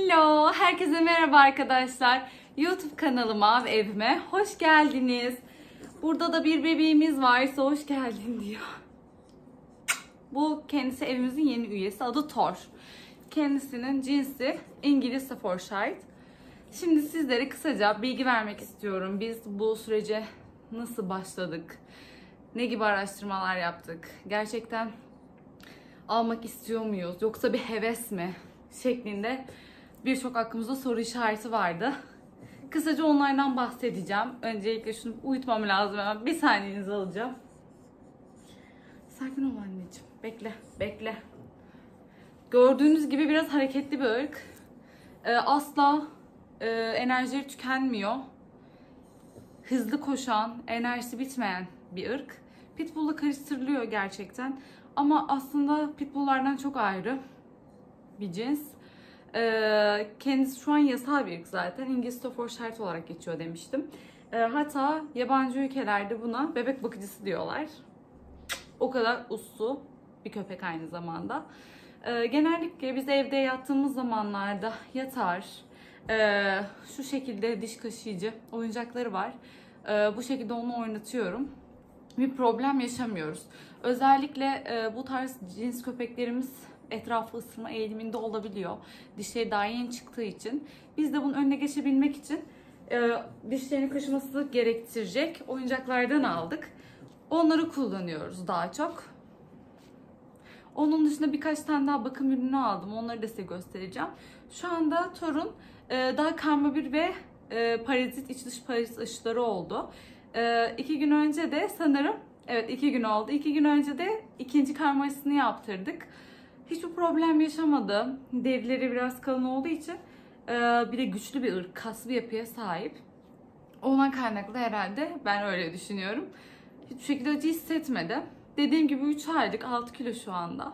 Hello, herkese merhaba arkadaşlar. YouTube kanalıma ve evime hoş geldiniz. Burada da bir bebeğimiz varsa hoş geldin diyor. Bu kendisi evimizin yeni üyesi. Adı Thor. Kendisinin cinsi İngiliz Staffordshire. Şimdi sizlere kısaca bilgi vermek istiyorum. Biz bu sürece nasıl başladık? Ne gibi araştırmalar yaptık? Gerçekten almak istiyor muyuz? Yoksa bir heves mi? Şeklinde birçok aklımızda soru işareti vardı. Kısaca onlardan bahsedeceğim. Öncelikle şunu uyutmam lazım hemen. Bir saniyenizi alacağım. Sakin ol anneciğim. Bekle, bekle. Gördüğünüz gibi biraz hareketli bir ırk. Asla enerjileri tükenmiyor. Hızlı koşan, enerjisi bitmeyen bir ırk. Pitbull'la karıştırılıyor gerçekten. Ama aslında Pitbull'lardan çok ayrı bir cins. Kendisi şu an yasal bir ırk zaten. İngiliz Staffordshire olarak geçiyor demiştim. Hatta yabancı ülkelerde buna bebek bakıcısı diyorlar. O kadar uslu bir köpek aynı zamanda. Genellikle biz evde yattığımız zamanlarda yatar. Şu şekilde diş kaşıyıcı oyuncakları var. Bu şekilde onu oynatıyorum. Bir problem yaşamıyoruz. Özellikle bu tarz cins köpeklerimiz etrafı ısırma eğiliminde olabiliyor. Dişleri daha yeni çıktığı için. Biz de bunun önüne geçebilmek için dişlerini kaşıması gerektirecek oyuncaklardan aldık. Onları kullanıyoruz daha çok. Onun dışında birkaç tane daha bakım ürünü aldım. Onları da size göstereceğim. Şu anda Thor'un daha karma bir ve parazit, iç dış parazit aşıları oldu. 2 gün önce de sanırım, evet 2 gün oldu. 2 gün önce de ikinci karma aşısını yaptırdık. Hiçbir problem yaşamadı. Derileri biraz kalın olduğu için bir de güçlü bir ırk, kaslı bir yapıya sahip. Ondan kaynaklı herhalde, ben öyle düşünüyorum. Hiçbir şekilde acı hissetmedi. Dediğim gibi 3 aylık, 6 kilo şu anda.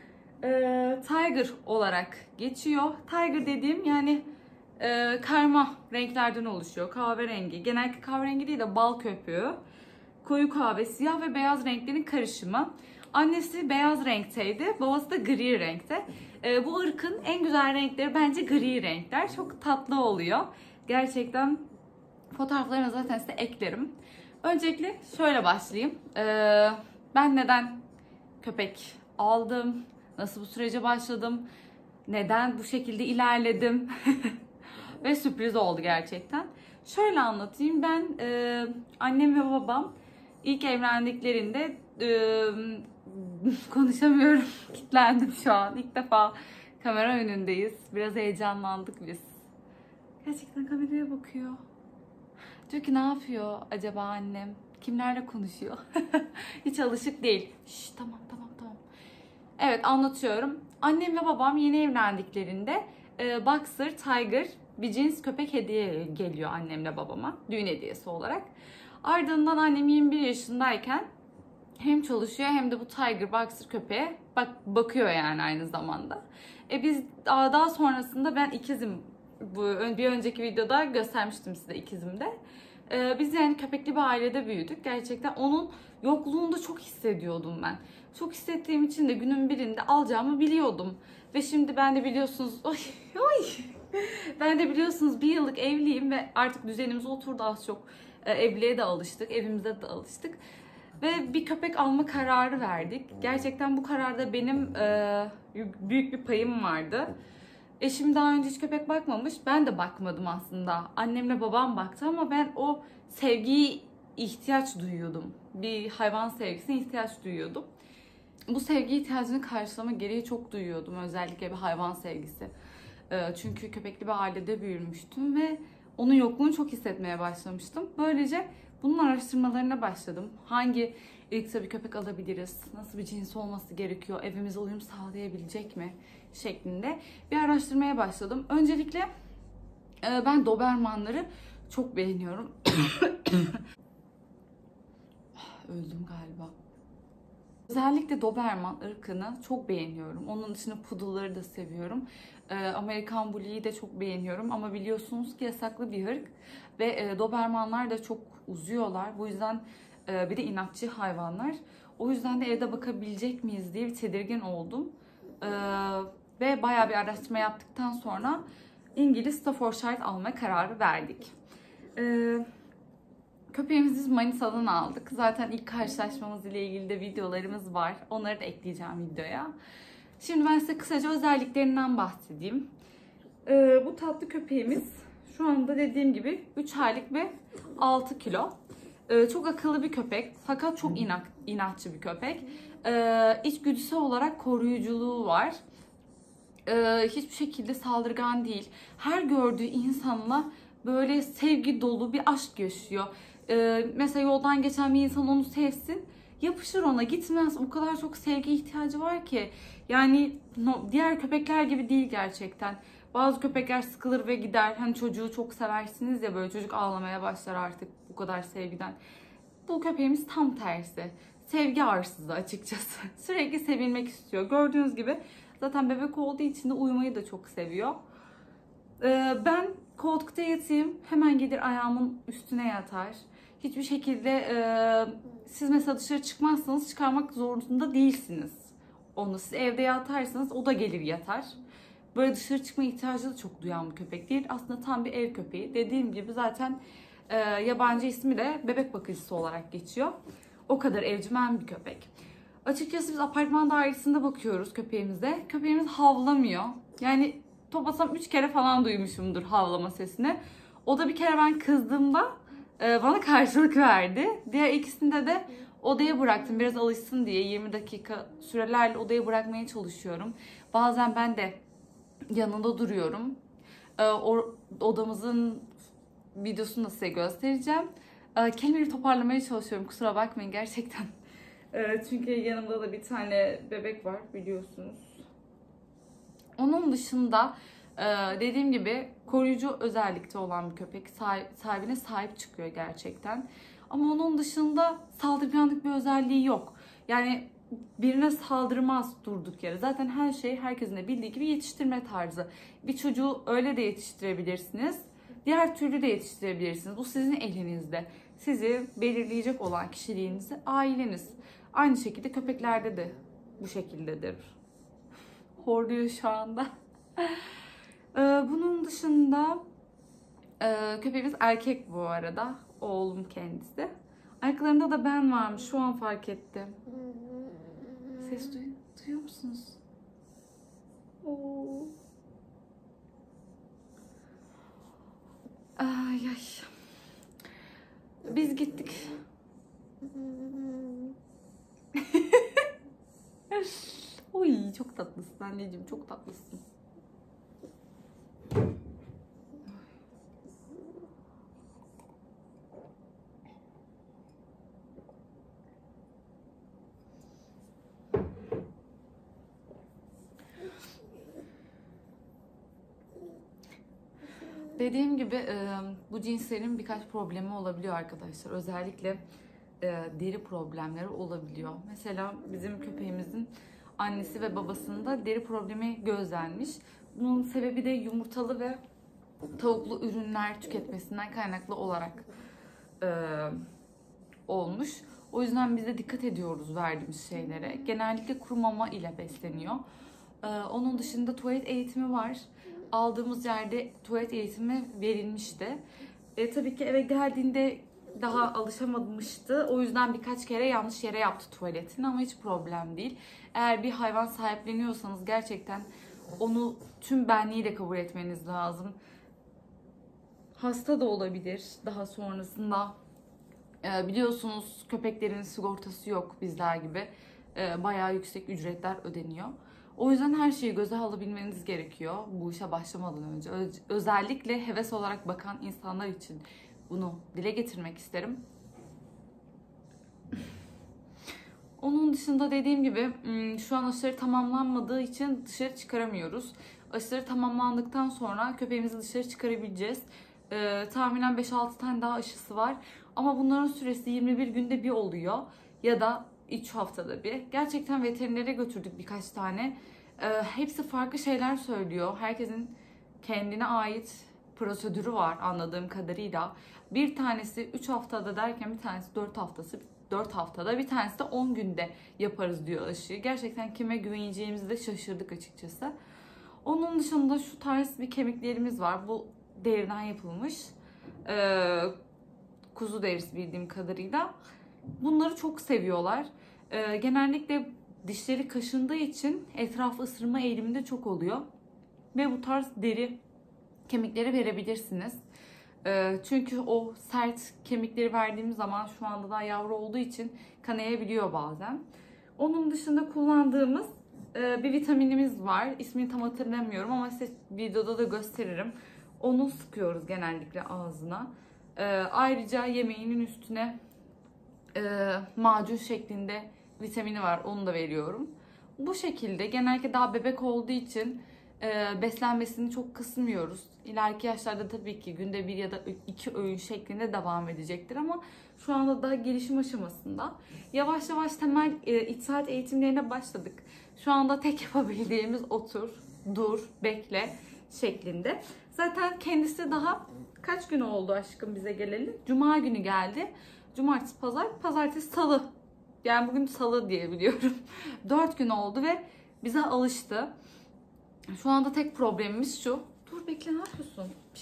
Tiger olarak geçiyor. Tiger dediğim yani karma renklerden oluşuyor. Kahverengi. Genellikle kahverengi değil de bal köpüğü. Koyu kahve, siyah ve beyaz renklerin karışımı. Annesi beyaz renkteydi. Babası da gri renkte. Bu ırkın en güzel renkleri bence gri renkler. Çok tatlı oluyor. Gerçekten fotoğraflarını zaten size eklerim. Öncelikle şöyle başlayayım. Ben neden köpek aldım? Nasıl bu sürece başladım? Neden bu şekilde ilerledim? Ve sürpriz oldu gerçekten. Şöyle anlatayım. Ben annem ve babam ilk evlendiklerinde konuşamıyorum. Kilitlendim şu an. İlk defa kamera önündeyiz. Biraz heyecanlandık biz. Gerçekten kameraya bakıyor. Diyor ki ne yapıyor acaba annem? Kimlerle konuşuyor? Hiç alışık değil. Şş, tamam. Evet, anlatıyorum. Annem ve babam yeni evlendiklerinde Boxer, Tiger bir cins köpek hediye geliyor annemle babama. Düğün hediyesi olarak. Ardından annem 21 yaşındayken hem çalışıyor hem de bu Tiger, Boxer köpeğe bakıyor yani aynı zamanda. Biz daha sonrasında ben ikizim. Bir önceki videoda göstermiştim size ikizimde. Biz yani köpekli bir ailede büyüdük. Gerçekten onun yokluğunda çok hissediyordum ben. Çok hissettiğim için de günün birinde alacağımı biliyordum. Ve şimdi ben de biliyorsunuz ben de biliyorsunuz bir yıllık evliyim ve artık düzenimiz oturdu az çok. Evliliğe de alıştık, evimize de alıştık. Ve bir köpek alma kararı verdik. Gerçekten bu kararda benim büyük bir payım vardı. Eşim daha önce hiç köpek bakmamış. Ben de bakmadım aslında. Annemle babam baktı ama ben o sevgiyi ihtiyaç duyuyordum. Bir hayvan sevgisine ihtiyaç duyuyordum. Bu sevgi ihtiyacını karşılama gereği çok duyuyordum. Özellikle bir hayvan sevgisi. Çünkü köpekli bir ailede büyümüştüm ve onun yokluğunu çok hissetmeye başlamıştım. Böylece bunun araştırmalarına başladım. Hangi ırkta bir köpek alabiliriz? Nasıl bir cins olması gerekiyor? Evimize uyum sağlayabilecek mi? Şeklinde bir araştırmaya başladım. Öncelikle ben Dobermanları çok beğeniyorum. Öldüm galiba. Özellikle Doberman ırkını çok beğeniyorum. Onun dışında Poodle'ları da seviyorum. Amerikan Bully'yi de çok beğeniyorum. Ama biliyorsunuz ki yasaklı bir ırk. Ve Dobermanlar da çok uzuyorlar. Bu yüzden bir de inatçı hayvanlar. O yüzden de evde bakabilecek miyiz diye bir tedirgin oldum. Ve bayağı bir araştırma yaptıktan sonra İngiliz Staffordshire alma kararı verdik. Köpeğimizi biz Manisa'dan aldık. Zaten ilk karşılaşmamız ile ilgili de videolarımız var. Onları da ekleyeceğim videoya. Şimdi ben size kısaca özelliklerinden bahsedeyim. Bu tatlı köpeğimiz şu anda dediğim gibi 3 aylık ve 6 kilo. Çok akıllı bir köpek fakat çok inatçı bir köpek. İçgüdüsel olarak koruyuculuğu var. Hiçbir şekilde saldırgan değil. Her gördüğü insanla böyle sevgi dolu bir aşk yaşıyor. Mesela yoldan geçen bir insan onu sevsin, yapışır ona, gitmez. O kadar çok sevgi ihtiyacı var ki. Yani diğer köpekler gibi değil gerçekten. Bazı köpekler sıkılır ve gider. Hani çocuğu çok seversiniz ya, böyle çocuk ağlamaya başlar artık bu kadar sevgiden. Bu köpeğimiz tam tersi. Sevgi arsızı açıkçası. Sürekli sevilmek istiyor. Gördüğünüz gibi zaten bebek olduğu için de uyumayı da çok seviyor. Ben koltukta yatayım, hemen gelir ayağımın üstüne yatar. Hiçbir şekilde siz mesela dışarı çıkmazsanız çıkarmak zorunda değilsiniz. Onu siz evde yatarsanız o da gelir yatar. Böyle dışarı çıkma ihtiyacı da çok duyan bir köpek değil. Aslında tam bir ev köpeği. Dediğim gibi zaten yabancı ismi de bebek bakıcısı olarak geçiyor. O kadar evcimen bir köpek. Açıkçası biz apartman dairesinde bakıyoruz köpeğimize. Köpeğimiz havlamıyor. Yani toplasam 3 kere falan duymuşumdur havlama sesini. O da bir kere ben kızdığımda bana karşılık verdi. Diğer ikisinde de odaya bıraktım biraz alışsın diye. 20 dakika sürelerle odaya bırakmaya çalışıyorum. Bazen ben de yanında duruyorum. Odamızın videosunu da size göstereceğim. Kelimeleri toparlamaya çalışıyorum. Kusura bakmayın gerçekten. Çünkü yanımda da bir tane bebek var biliyorsunuz. Onun dışında dediğim gibi koruyucu özellikte olan bir köpek. Sahibine sahip çıkıyor gerçekten. Ama onun dışında saldırganlık bir özelliği yok. Yani birine saldırmaz durduk yere. Zaten her şey herkesin de bildiği gibi yetiştirme tarzı. Bir çocuğu öyle de yetiştirebilirsiniz. Diğer türlü de yetiştirebilirsiniz. Bu sizin elinizde. Sizi belirleyecek olan kişiliğiniz, aileniz. Aynı şekilde köpeklerde de bu şekildedir. Horluyor şu anda. Bunun dışında köpeğimiz erkek bu arada. Oğlum kendisi. Arkalarında da ben varmış. Şu an fark ettim. Ses duyuyor musunuz? Oo. Ay ay. Biz gittik. Oy çok tatlısın anneciğim, çok tatlısın. Dediğim gibi bu cinslerin birkaç problemi olabiliyor arkadaşlar. Özellikle deri problemleri olabiliyor. Mesela bizim köpeğimizin annesi ve babasında deri problemi gözlenmiş. Bunun sebebi de yumurtalı ve tavuklu ürünler tüketmesinden kaynaklı olarak olmuş. O yüzden biz de dikkat ediyoruz verdiğimiz şeylere. Genellikle kuru mama ile besleniyor. Onun dışında tuvalet eğitimi var. Aldığımız yerde tuvalet eğitimi verilmişti. Tabii ki eve geldiğinde daha alışamamıştı. O yüzden birkaç kere yanlış yere yaptı tuvaletini ama hiç problem değil. Eğer bir hayvan sahipleniyorsanız gerçekten onu tüm benliğiyle kabul etmeniz lazım. Hasta da olabilir daha sonrasında. Biliyorsunuz köpeklerin sigortası yok bizler gibi. Bayağı yüksek ücretler ödeniyor. O yüzden her şeyi göze alabilmeniz gerekiyor bu işe başlamadan önce. Özellikle heves olarak bakan insanlar için bunu dile getirmek isterim. Onun dışında dediğim gibi şu an aşıları tamamlanmadığı için dışarı çıkaramıyoruz. Aşıları tamamlandıktan sonra köpeğimizi dışarı çıkarabileceğiz. Tahminen 5-6 tane daha aşısı var. Ama bunların süresi 21 günde bir oluyor. Ya da 3 haftada bir. Gerçekten veterinere götürdük birkaç tane. Hepsi farklı şeyler söylüyor. Herkesin kendine ait prosedürü var anladığım kadarıyla. Bir tanesi 3 haftada derken bir tanesi 4 haftada, bir tanesi de 10 günde yaparız diyor aşıyı. Gerçekten kime güveneceğimizi de şaşırdık açıkçası. Onun Onun dışında şu tarz bir kemiklerimiz var. Bu deriden yapılmış. Kuzu derisi bildiğim kadarıyla. Bunları çok seviyorlar. Genellikle dişleri kaşındığı için etrafı ısırma eğiliminde çok oluyor. Ve bu tarz deri kemikleri verebilirsiniz. Çünkü o sert kemikleri verdiğimiz zaman şu anda daha yavru olduğu için kanayabiliyor bazen. Onun dışında kullandığımız bir vitaminimiz var. İsmini tam hatırlamıyorum ama size videoda da gösteririm. Onu sıkıyoruz genellikle ağzına. Ayrıca yemeğinin üstüne macun şeklinde vitamini var. Onu da veriyorum. Bu şekilde genellikle daha bebek olduğu için beslenmesini çok kısmıyoruz. İleriki yaşlarda tabii ki günde 1 ya da 2 öğün şeklinde devam edecektir ama şu anda daha gelişim aşamasında. Yavaş yavaş temel itaat eğitimlerine başladık. Şu anda tek yapabildiğimiz otur, dur, bekle şeklinde. Zaten kendisi daha kaç gün oldu aşkım bize geleli? Cuma günü geldi. Cumartesi, pazar, pazartesi, salı. Yani bugün salı diye biliyorum. 4 gün oldu ve bize alıştı. Şu anda tek problemimiz şu. Dur bekle, ne yapıyorsun?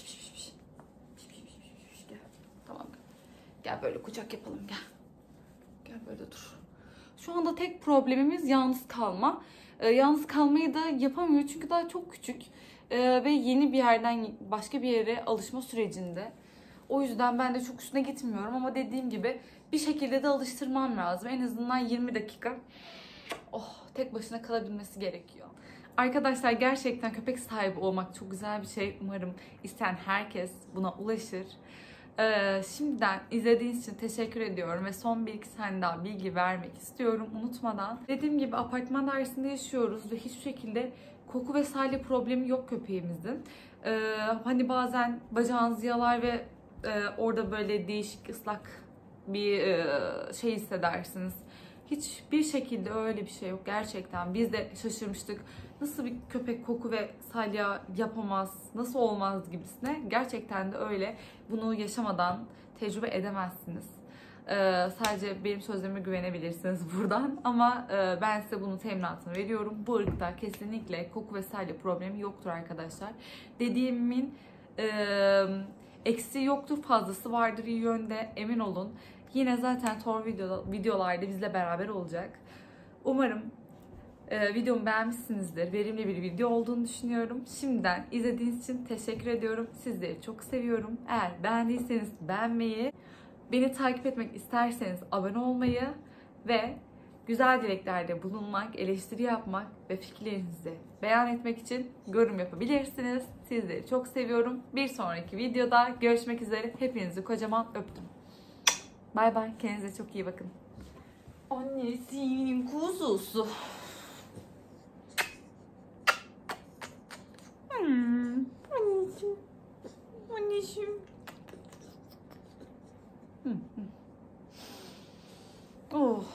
Gel. Tamam. Gel böyle kucak yapalım, gel. Gel böyle dur. Şu anda tek problemimiz yalnız kalma. Yalnız kalmayı da yapamıyor çünkü daha çok küçük. Ve yeni bir yerden başka bir yere alışma sürecinde. O yüzden ben de çok üstüne gitmiyorum ama dediğim gibi bir şekilde de alıştırmam lazım. En azından 20 dakika tek başına kalabilmesi gerekiyor. Arkadaşlar gerçekten köpek sahibi olmak çok güzel bir şey. Umarım isteyen herkes buna ulaşır. Şimdiden izlediğiniz için teşekkür ediyorum ve son bir iki tane daha bilgi vermek istiyorum unutmadan. Dediğim gibi apartman dairesinde yaşıyoruz ve hiçbir şekilde koku ve salya problemi yok köpeğimizin. Hani bazen bacağınızı yalar ve orada böyle değişik ıslak bir şey hissedersiniz. Hiçbir şekilde öyle bir şey yok gerçekten. Biz de şaşırmıştık. Nasıl bir köpek koku ve salya yapamaz, nasıl olmaz gibisine. Gerçekten de öyle. Bunu yaşamadan tecrübe edemezsiniz. Sadece benim sözlerime güvenebilirsiniz buradan. Ama ben size bunun teminatını veriyorum. Bu ırkta kesinlikle koku ve salya problemi yoktur arkadaşlar. Dediğimin eksiği yoktur, fazlası vardır iyi yönde, emin olun. Yine zaten son videolarda bizle beraber olacak. Umarım videomu beğenmişsinizdir. Verimli bir video olduğunu düşünüyorum. Şimdiden izlediğiniz için teşekkür ediyorum. Sizleri çok seviyorum. Eğer beğendiyseniz beğenmeyi, beni takip etmek isterseniz abone olmayı ve güzel dileklerde bulunmak, eleştiri yapmak ve fikirlerinizi beyan etmek için yorum yapabilirsiniz. Sizleri çok seviyorum. Bir sonraki videoda görüşmek üzere. Hepinizi kocaman öptüm. Bay bay. Kendinize çok iyi bakın. Annesinin kuzusu. Anneciğim. Anneciğim. Oh.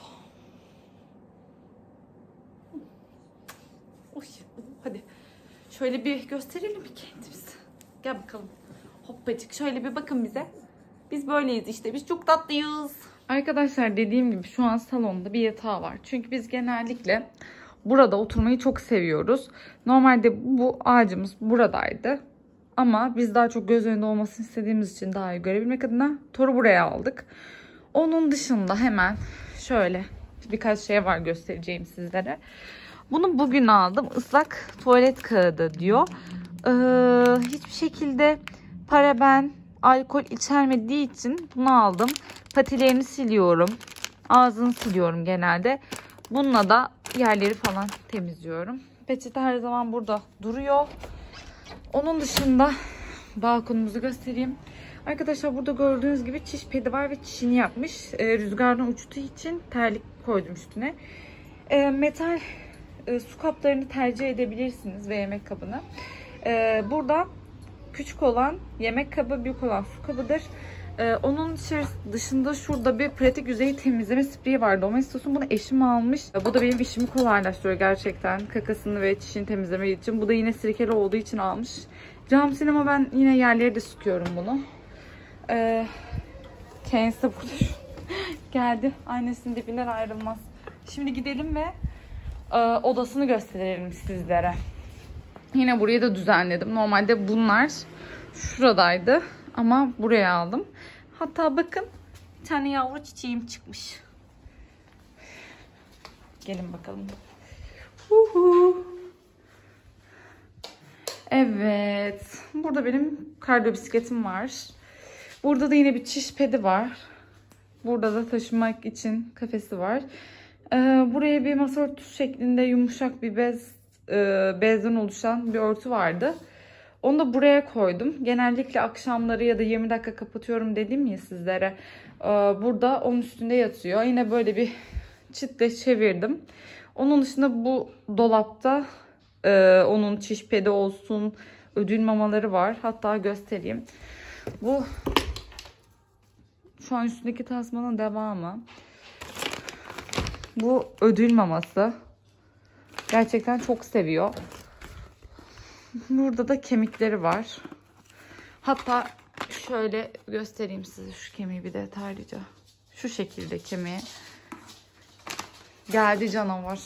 Oy. Hadi. Şöyle bir gösterelim bir kendimizi. Gel bakalım. Hoppacık. Şöyle bir bakın bize. Biz böyleyiz işte. Biz çok tatlıyız. Arkadaşlar dediğim gibi şu an salonda bir yatağı var. Çünkü biz genellikle burada oturmayı çok seviyoruz. Normalde bu ağacımız buradaydı. Ama biz daha çok göz önünde olmasını istediğimiz için daha iyi görebilmek adına Thor'u buraya aldık. Onun dışında hemen şöyle birkaç şey var göstereceğim sizlere. Bunu bugün aldım. Islak tuvalet kağıdı diyor. Hiçbir şekilde paraben, alkol içermediği için bunu aldım. Patilerini siliyorum. Ağzını siliyorum genelde. Bununla da yerleri falan temizliyorum. Peçete her zaman burada duruyor. Onun dışında balkonumuzu göstereyim. Arkadaşlar burada gördüğünüz gibi çiş pedi var ve çişini yapmış. Rüzgardan uçtuğu için terlik koydum üstüne. Metal su kaplarını tercih edebilirsiniz ve yemek kabını. Burada küçük olan yemek kabı, büyük olan su kabıdır. Onun dışında şurada bir pratik yüzeyi temizleme spreyi var. Domestos'un bunu eşim almış. Bu da benim işimi kolaylaştırıyor gerçekten. Kakasını ve çişini temizlemek için. Bu da yine sirkeli olduğu için almış. Cam sinema ben yine yerleri de sıkıyorum bunu. Kendisi de burada. Geldi. Annesinin dibinden ayrılmaz. Şimdi gidelim ve odasını gösterelim sizlere. Yine burayı da düzenledim. Normalde bunlar şuradaydı ama buraya aldım. Hatta bakın bir tane yavru çiçeğim çıkmış. Gelin bakalım. Evet. Burada benim kardiyo bisikletim var. Burada da yine bir çiş pedi var. Burada da taşımak için kafesi var. Buraya bir masa örtüsü şeklinde yumuşak bir bezden oluşan bir örtü vardı. Onu da buraya koydum. Genellikle akşamları ya da 20 dakika kapatıyorum dedim ya sizlere. Burada onun üstünde yatıyor. Yine böyle bir çitle çevirdim. Onun dışında bu dolapta onun çiş pedi olsun, ödül mamaları var. Hatta göstereyim. Bu şu an üstündeki tasmanın devamı. Bu ödül maması. Gerçekten çok seviyor. Burada da kemikleri var. Hatta şöyle göstereyim size şu kemiği bir detaylıca. Şu şekilde kemiği. Geldi canavar.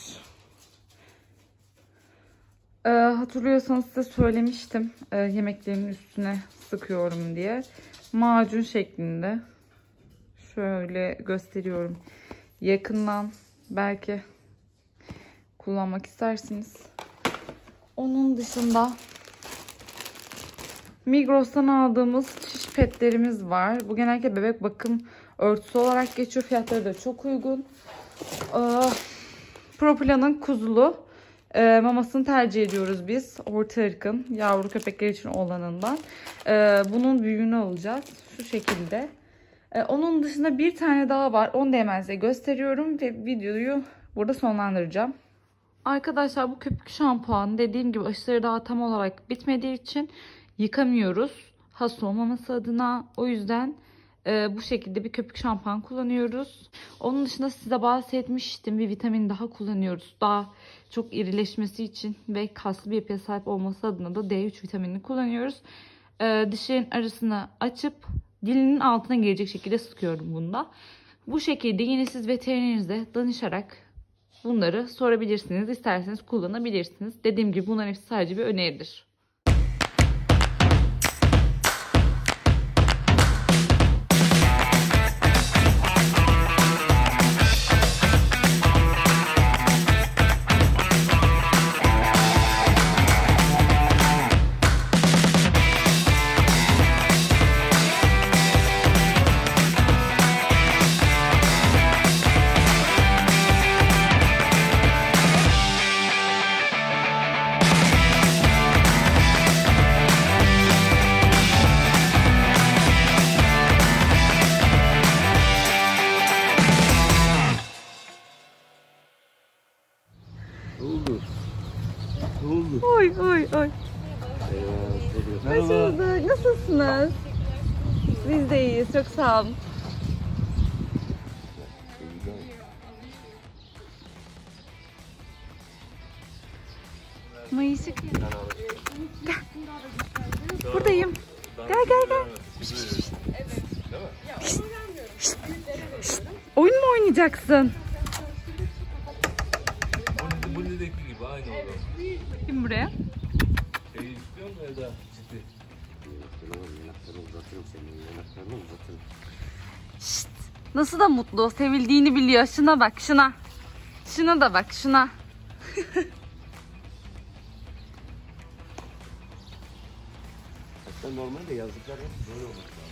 Hatırlıyorsanız size söylemiştim. Yemeklerin üstüne sıkıyorum diye. Macun şeklinde. Şöyle gösteriyorum. Yakından belki kullanmak istersiniz. Onun dışında Migros'tan aldığımız çiş petlerimiz var. Bu genellikle bebek bakım örtüsü olarak geçiyor. Fiyatları da çok uygun. Proplan'ın kuzulu mamasını tercih ediyoruz biz. Orta ırkın yavru köpekler için olanından. Bunun büyüğünü alacağız. Şu şekilde. Onun dışında bir tane daha var. Onu da hemen size gösteriyorum ve videoyu burada sonlandıracağım. Arkadaşlar bu köpük şampuanı dediğim gibi aşıları daha tam olarak bitmediği için yıkamıyoruz. Hasta olmaması adına. O yüzden bu şekilde bir köpük şampuan kullanıyoruz. Onun dışında size bahsetmiştim. Bir vitamin daha kullanıyoruz. Daha çok irileşmesi için ve kaslı bir yapıya sahip olması adına da D3 vitaminini kullanıyoruz. Dişlerin arasını açıp dilinin altına gelecek şekilde sıkıyorum bunda. Bu şekilde yine siz veterinerinize danışarak bunları sorabilirsiniz. İsterseniz kullanabilirsiniz. Dediğim gibi bunların hepsi sadece bir öneridir. Oy oy oy. Hoş bulduk. Nasılsınız? Biz de iyiyiz. Çok sağ olun. Mayışık. Gel. Buradayım. Gel gel gel. Oyun mu oynayacaksın? Bu nedeki gibi aynı oldu. Kim buraya? İstiyor mu ya da ciddi? Şşt, nasıl da mutlu, sevildiğini biliyor. Şuna bak, şuna. Şuna da bak, şuna. Hatta normalde yazdıklar hep böyle olmuş.